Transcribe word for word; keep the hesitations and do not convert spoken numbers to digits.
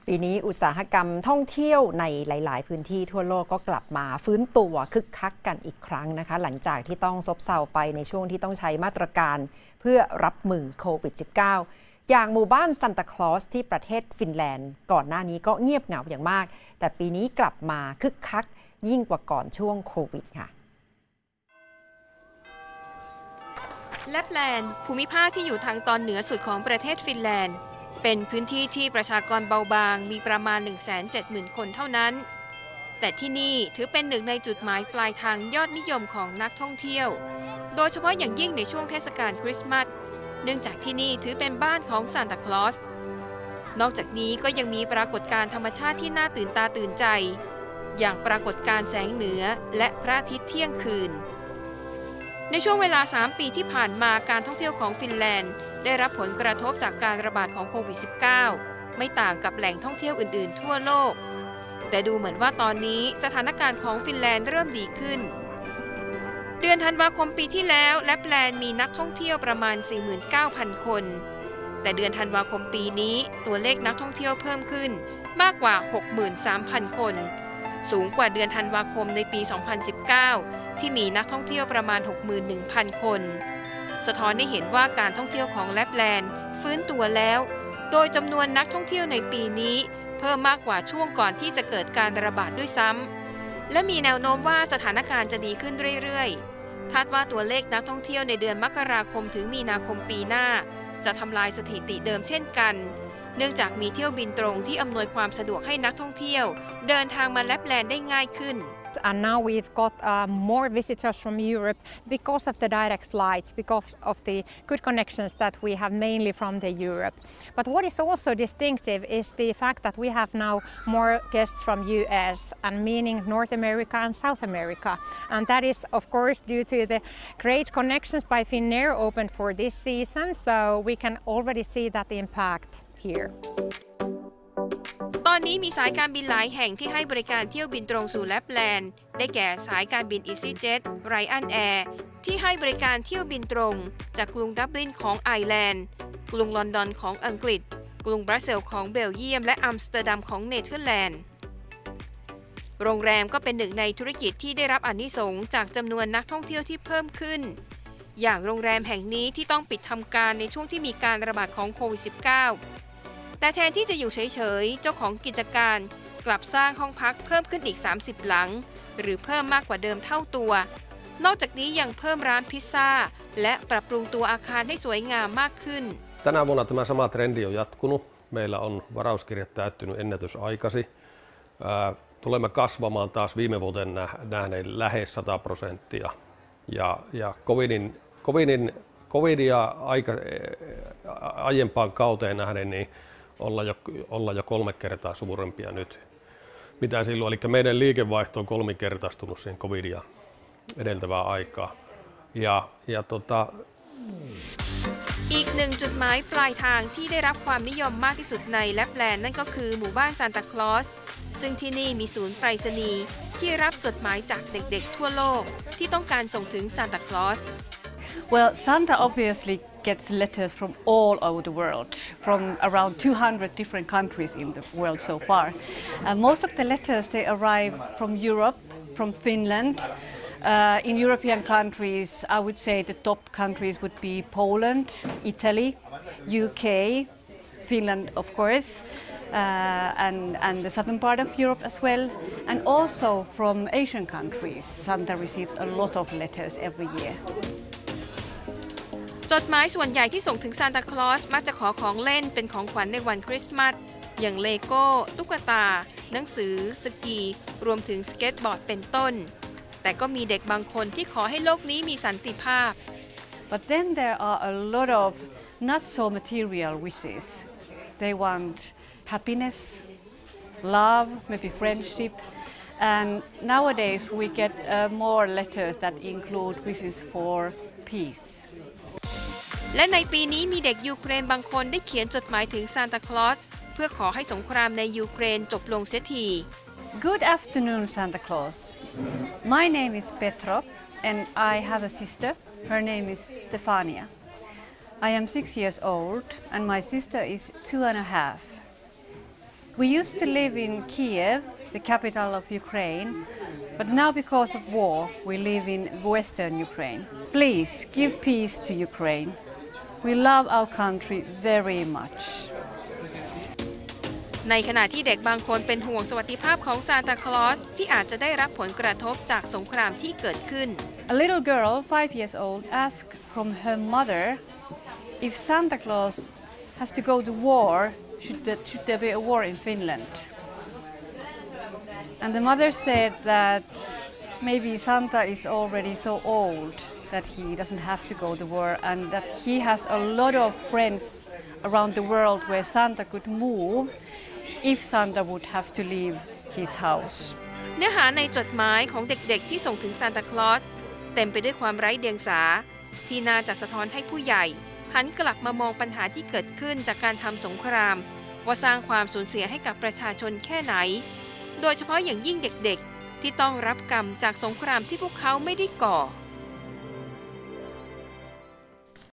ปีนี้อุตสาหกรรมท่องเที่ยวในหลายๆพื้นที่ทั่วโลกก็กลับมาฟื้นตัวคึกคักกันอีกครั้งนะคะหลังจากที่ต้องซบเซาไปในช่วงที่ต้องใช้มาตรการเพื่อรับมือโควิด สิบเก้า อย่างหมู่บ้านซันตาคลอสที่ประเทศฟินแลนด์ก่อนหน้านี้ก็เงียบเหงาอย่างมากแต่ปีนี้กลับมาคึกคักยิ่งกว่าก่อนช่วงโควิดค่ะแลปแลนด์ภูมิภาคที่อยู่ทางตอนเหนือสุดของประเทศฟินแลนด์เป็นพื้นที่ที่ประชากรเบาบางมีประมาณ หนึ่งแสนเจ็ดหมื่น คนเท่านั้นแต่ที่นี่ถือเป็นหนึ่งในจุดหมายปลายทางยอดนิยมของนักท่องเที่ยวโดยเฉพาะอย่างยิ่งในช่วงเทศกาลคริสต์มาสเนื่องจากที่นี่ถือเป็นบ้านของซานตาคลอสนอกจากนี้ก็ยังมีปรากฏการณ์ธรรมชาติที่น่าตื่นตาตื่นใจอย่างปรากฏการณ์แสงเหนือและพระอาทิตย์เที่ยงคืนในช่วงเวลาสามปีที่ผ่านมาการท่องเที่ยวของฟินแลนด์ได้รับผลกระทบจากการระบาดของโควิด สิบเก้า ไม่ต่างกับแหล่งท่องเที่ยวอื่นๆทั่วโลกแต่ดูเหมือนว่าตอนนี้สถานการณ์ของฟินแลนด์เริ่มดีขึ้นเดือนธันวาคมปีที่แล้วแลปแลนด์มีนักท่องเที่ยวประมาณ สี่หมื่นเก้าพัน คนแต่เดือนธันวาคมปีนี้ตัวเลขนักท่องเที่ยวเพิ่มขึ้นมากกว่า หกหมื่นสามพัน คนสูงกว่าเดือนธันวาคมในปี สองพันสิบเก้า ที่มีนักท่องเที่ยวประมาณ หกหมื่นหนึ่งพัน คนสะท้อนให้เห็นว่าการท่องเที่ยวของแลปแลนด์ฟื้นตัวแล้วโดยจำนวนนักท่องเที่ยวในปีนี้เพิ่มมากกว่าช่วงก่อนที่จะเกิดการระบาดด้วยซ้ำและมีแนวโน้มว่าสถานการณ์จะดีขึ้นเรื่อยๆคาดว่าตัวเลขนักท่องเที่ยวในเดือนมกราคมถึงมีนาคมปีหน้าจะทำลายสถิติเดิมเช่นกันเนื่องจากมีเที่ยวบินตรงที่อำนวยความสะดวกให้นักท่องเที่ยวเดินทางมาแลปแลนด์ได้ง่ายขึ้น And now we've got uh, more visitors from Europe because of the direct flights, because of the good connections that we have mainly from the Europe. But what is also distinctive is the fact that we have now more guests from U S, and meaning North America and South America. And that is, of course, due to the great connections by Finnair opened for this season. So we can already see that impact here. ตอนนี้มีสายการบินหลายแห่งที่ให้บริการเที่ยวบินตรงสู่แลปแลนด์ได้แก่สายการบิน EasyJet Ryanair ที่ให้บริการเที่ยวบินตรงจากกรุงดับลินของไอร์แลนด์กรุงลอนดอนของอังกฤษกรุงบรัสเซลส์ของเบลเยียมและอัมสเตอร์ดัมของเนเธอร์แลนด์โรงแรมก็เป็นหนึ่งในธุรกิจที่ได้รับอานิสงส์จากจำนวนนักท่องเที่ยวที่เพิ่มขึ้นอย่างโรงแรมแห่งนี้ที่ต้องปิดทำการในช่วงที่มีการระบาดของโควิด สิบเก้าแต่แทนที่จะอยู่เฉยๆเจ้าของกิจการกลับสร้างห้องพักเพิ่มขึ้นอีกสามสิบหลังหรือเพิ่มมากกว่าเดิมเท่าตัวนอกจากนี้ยังเพิ่มร้านพิซซ่าและปรับปรุงตัวอาคารให้สวยงามมากขึ้น Tänä vuonna tämä sama trendi on jatkunut. Meillä on varauskirjat täyttynyt ennätysaikasi. Tulemme kasvamaan taas viime vuoteen nähneen lähes sata prosenttia. Ja, ja covidin, covidin, covidia aika, aiempaan kauteen nähden niin olla jo, olla jo kolme kertaa suurempia nyt, mitä silloin. Eli meidän liikevaihto on kolminkertaistunut siihen covidia edeltävää aikaa. Ja, ja tota... อีกหนึ่งจุดหมายปลายทางที่ได้รับความนิยมมากที่สุดในแลปแลนด์นั่นก็คือหมู่บ้านซานตาคลอสซึ่งที่นี่มีศูนย์ไปรษณีย์ที่รับจดหมายจากเด็กๆทั่วโลกที่ต้องการส่งถึงซานตาคลอส Well, Santa obviously gets letters from all over the world, from around two hundred different countries in the world so far. And most of the letters, they arrive from Europe, from Finland. Uh, in European countries, I would say the top countries would be Poland, Italy, U K, Finland, of course, uh, and, and the southern part of Europe as well. And also from Asian countries, Santa receives a lot of letters every year. จดหมายส่วนใหญ่ที่ส่งถึงซานตาคลอสมักจะขอของเล่นเป็นของขวัญในวันคริสต์มาสอย่างเลโก้ตุ๊กตาหนังสือสกีรวมถึงสเก็ตบอร์ดเป็นต้นแต่ก็มีเด็กบางคนที่ขอให้โลกนี้มีสันติภาพ But then there are a lot of not so material wishes. They want happiness, love, maybe friendship, and nowadays we get uh, more letters that include wishes for peace. และในปีนี้มีเด็กยูเครนบางคนได้เขียนจดหมายถึงซานตาคลอสเพื่อขอให้สงครามในยูเครนจบลงเสียที Good afternoon, Santa Claus. My name is Petro, and I have a sister. Her name is Stefania. I am six years old, and my sister is two and a half. We used to live in Kiev, the capital of Ukraine, but now because of war, we live in Western Ukraine. Please give peace to Ukraine. We love our country very much. ในขณะที่เด็กบางคนเป็นห่วงสวัสดิภาพของซานตาคลอสที่อาจจะได้รับผลกระทบจากสงครามที่เกิดขึ้น A little girl, five years old, asked from her mother if Santa Claus has to go to war, should there, should there be a war in Finland? And the mother said that maybe Santa is already so old that he doesn't have to go to war and that he has a lot of friends around the world where Santa could move if Santa would have to leave his house. เนื้อหาในจดหมายของเด็กๆที่ส่งถึงซานตาคลอสเต็มไปด้วยความไร้เดียงสาที่น่าจะสะท้อนให้ผู้ใหญ่หันกลับมามองปัญหาที่เกิดขึ้นจากการทำสงครามว่าสร้างความสูญเสียให้กับประชาชนแค่ไหนโดยเฉพาะอย่างยิ่งเด็กๆที่ต้องรับกรรมจากสงครามที่พวกเขาไม่ได้ก่อ